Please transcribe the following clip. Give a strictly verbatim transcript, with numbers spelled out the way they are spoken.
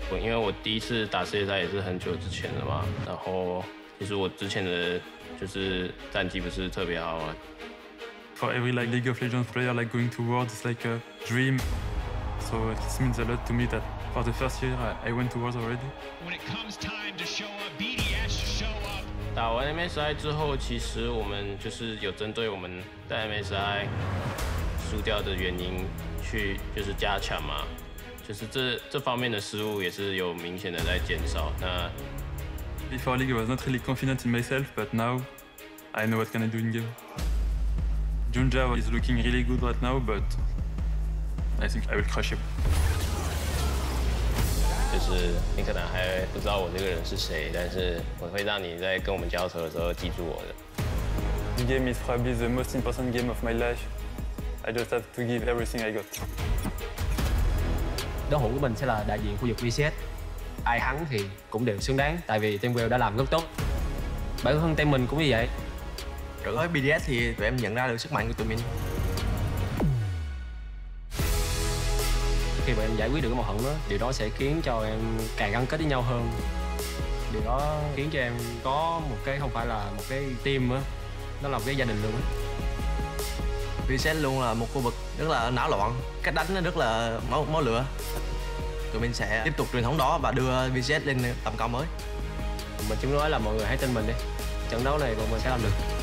我因为我第一次打世界赛也是很久之前了嘛，然后其实我之前的就是战绩不是特别好啊。 For every like League of Legends player, like going to Worlds is like a dream. So it means a lot to me that for the first year I, I went to Worlds already. When it comes time to show up, B D S show up. 打完 M S I 之后，其实我们就是有针对我们在 M S I 输掉的原因去就是加强嘛。就是这这方面的失误也是有明显的在减少。那 Before League, I was not really confident in myself, but now I know what can I do in game. Junja is looking really good right now, but I think I will crush him. 就是你可能还不知道我这个人是谁，但是我会让你在跟我们交手的时候記住我的。 This game is probably the most important game of my life. I just have to give everything I got. Đối thủ của mình sẽ là đại diện khu vực vê xê ét. Ai thắng thì cũng đều xứng đáng, tại vì Teamwell đã làm rất tốt. Bản thân team mình cũng như vậy. Đối với bê đê ét thì tụi em nhận ra được sức mạnh của tụi mình. Khi mà em giải quyết được cái mâu thuẫn đó, điều đó sẽ khiến cho em càng gắn kết với nhau hơn. Điều đó khiến cho em có một cái không phải là một cái team nữa, nó là một cái gia đình luôn á. vê xê ét luôn là một khu vực rất là náo loạn, cách đánh nó rất là máu máu lửa. Tụi mình sẽ tiếp tục truyền thống đó và đưa vê xê ét lên tầm cao mới. Mình chỉ nói là mọi người hãy tin mình đi, trận đấu này bọn mình sẽ làm được.